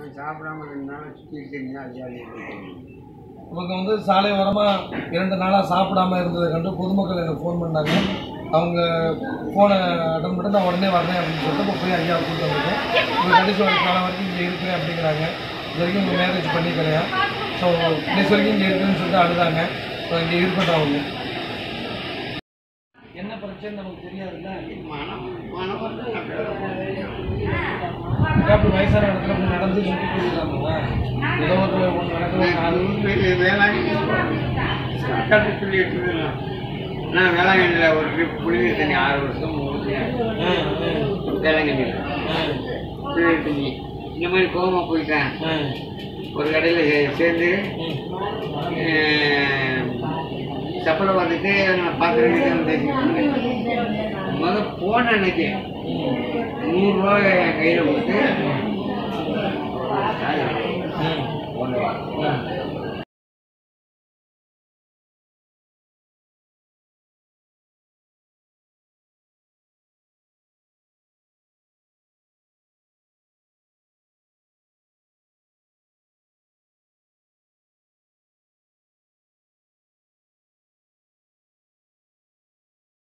சாப்பிடாம 2 நாள் சுற்றிட்டு இருந்தால் அதிகாரி நமக்கு வந்து சாலை ஓரமாக 2 நாளாக சாப்பிடாமல் இருந்ததை கண்டு பொதுமக்கள் எனக்கு ஃபோன் பண்ணாங்க. அவங்க ஃபோனை அட்டன் பண்ணிட்டு நான் உடனே வரேன் அப்படின்னு சொல்லிட்டு இப்போ போய் ஐயாவை கூப்பிட்டு வந்துருக்கேன். உங்கள் கடைசி ஒரு காலம் வரைக்கும் இங்கே இருக்கிறேன் அப்படிங்கிறாங்க. இது வரைக்கும் உங்கள் மேரேஜ் பண்ணிக்கிறேன். ஸோ கடைசி வரைக்கும் இங்கே இருக்குன்னு சொல்லிட்டு அழுதாங்க. ஸோ இங்கே இருக்கட்டும் அவங்க. என்ன பிரச்சனை நமக்கு தெரியாதுல்ல. அப்படி வயசான இடத்துல அப்படி நடந்து சுற்றி போயிருக்காங்களா? ஏதோ ஒரு ஒன்று நடக்குது. வேளாங்கண்ணி சொல்லிட்டு நான் வேளாங்கண்ணியில் ஒரு ட்ரிப் புளிய தண்ணி 6 வருஷம் வேளாங்கண்ணியில் புளிய தண்ணி இந்த மாதிரி கோமா போயிட்டேன். ஒரு கடையில் சேர்ந்து சப்பலை பார்த்துட்டு நான் பார்த்துட்டு பேசிக்கிட்டு முதல் போன அன்னைக்கு 100 ரூபா என் கையில் கொடுத்து